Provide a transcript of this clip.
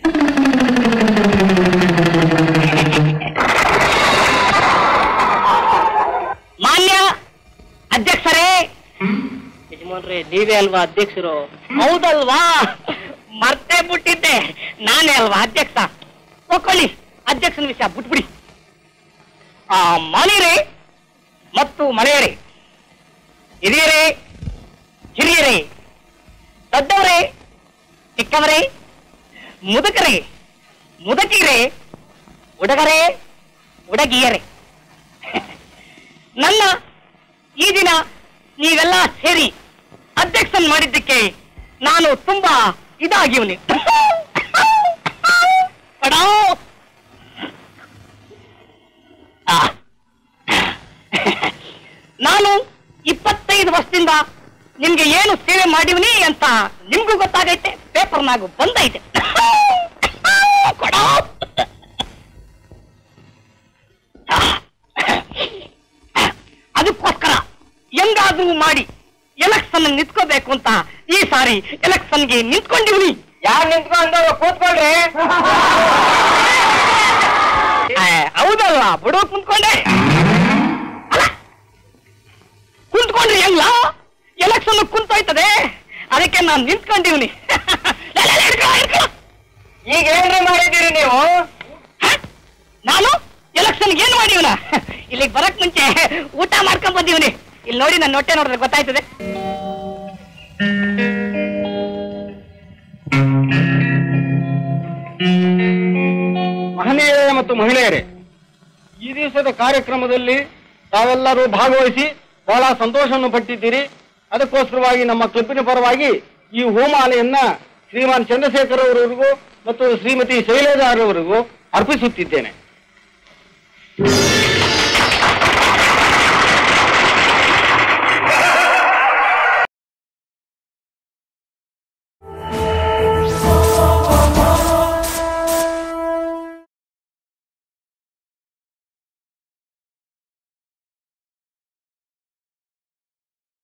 ಮಾನ್ಯ ಅಧ್ಯಕ್ಷರೇ, ಯಜಮಾನ್ರೆ ನೀವೇ ಅಲ್ವಾ ಅಧ್ಯಕ್ಷರು? ಹೌದಲ್ವಾ, ಮರ್ತೇ ಬಿಟ್ಟಿದ್ದೆ, ನಾನೇ ಅಲ್ವಾ ಅಧ್ಯಕ್ಷ. ತಕೊಳ್ಳಿ ಅಧ್ಯಕ್ಷನ ವಿಷಯ ಬಿಟ್ಬಿಡಿ. ಮಾನ್ಯರೇ ಮತ್ತು ಮಳೆಯರೇ, ಹಿರಿಯರೇ ಹಿರಿಯರೇ, ದೊಡ್ಡವರೇ ಚಿಕ್ಕವರೇ, ಮುದುಕರೇ ಮುದುಕಿಯರೇ, ಹುಡುಗರೇ ಹುಡುಗಿಯರೇ, ನನ್ನ ಈ ದಿನ ನೀವೆಲ್ಲ ಸೇರಿ ಅಧ್ಯಕ್ಷನ್ ಮಾಡಿದ್ದಕ್ಕೆ ನಾನು ತುಂಬಾ ಇದಾಗಿವನಿ. ನಾನು 25 ವರ್ಷದಿಂದ ನಿಮ್ಗೆ ಏನು ಸೇವೆ ಮಾಡಿವ್ನಿ ಅಂತ ನಿಮ್ಗೂ ಗೊತ್ತಾಗೈತೆ, ಪೇಪರ್ನಾಗೂ ಬಂದೈತೆ. ಅದಕ್ಕೋಸ್ಕರ ಹೆಂಗಾದ್ರೂ ಮಾಡಿ ಎಲೆಕ್ಷನ್ ನಿಂತ್ಕೋಬೇಕು ಅಂತ ಈ ಸಾರಿ ಎಲೆಕ್ಷನ್ಗೆ ನಿಂತ್ಕೊಂಡಿವ್ನಿ. ಯಾರು ನಿಂತ್ಕೊಂಡು ಕೂತ್ಕೊಳ್ರಿ. ಹೌದಲ್ವಾ, ಬಿಡೋ ಕುಂತ್ಕೊಂಡೆ. ಕುಂತ್ಕೊಂಡ್ರಿ ಹೆಂಗ್ಲ, ಎಲೆಕ್ಷನ್ ಕುಂತೋಯ್ತದೆ, ಅದಕ್ಕೆ ನಾನು ನಿಂತ್ಕೊಂಡಿವ್ನಿ. ಈಗ ಏನ್ರಿ ಮಾಡಿದ್ದೀರಿ ನೀವು? ನಾನು ಎಲೆಕ್ಷನ್ ಏನ್ ಮಾಡಿವ್ನ? ಇಲ್ಲಿಗೆ ಬರಕ್ ಮುಂಚೆ ಊಟ ಮಾಡ್ಕೊಂಡ್ ಬಂದೀವ್ನಿ. ಇಲ್ಲಿ ನೋಡಿ, ನನ್ನ ಹೊಟ್ಟೆ ನೋಡಿದ್ರೆ ಗೊತ್ತಾಯ್ತದೆ. ಮಹನೀಯರೇ ಮತ್ತು ಮಹಿಳೆಯರೇ, ಈ ದಿವಸದ ಕಾರ್ಯಕ್ರಮದಲ್ಲಿ ತಾವೆಲ್ಲರೂ ಭಾಗವಹಿಸಿ ಬಹಳ ಸಂತೋಷವನ್ನು ಪಟ್ಟಿದ್ದೀರಿ. ಅದಕ್ಕೋಸ್ಕರವಾಗಿ ನಮ್ಮ ಕ್ಲಬ್ಬಿನ ಪರವಾಗಿ ಈ ಹೂಮಾಲೆಯನ್ನ ಶ್ರೀಮಾನ್ ಚಂದ್ರಶೇಖರ್ ಅವರವರಿಗೂ ಮತ್ತು ಶ್ರೀಮತಿ ಶೈಲಜಾ ಅವರಿಗೂ ಅರ್ಪಿಸುತ್ತಿದ್ದೇನೆ.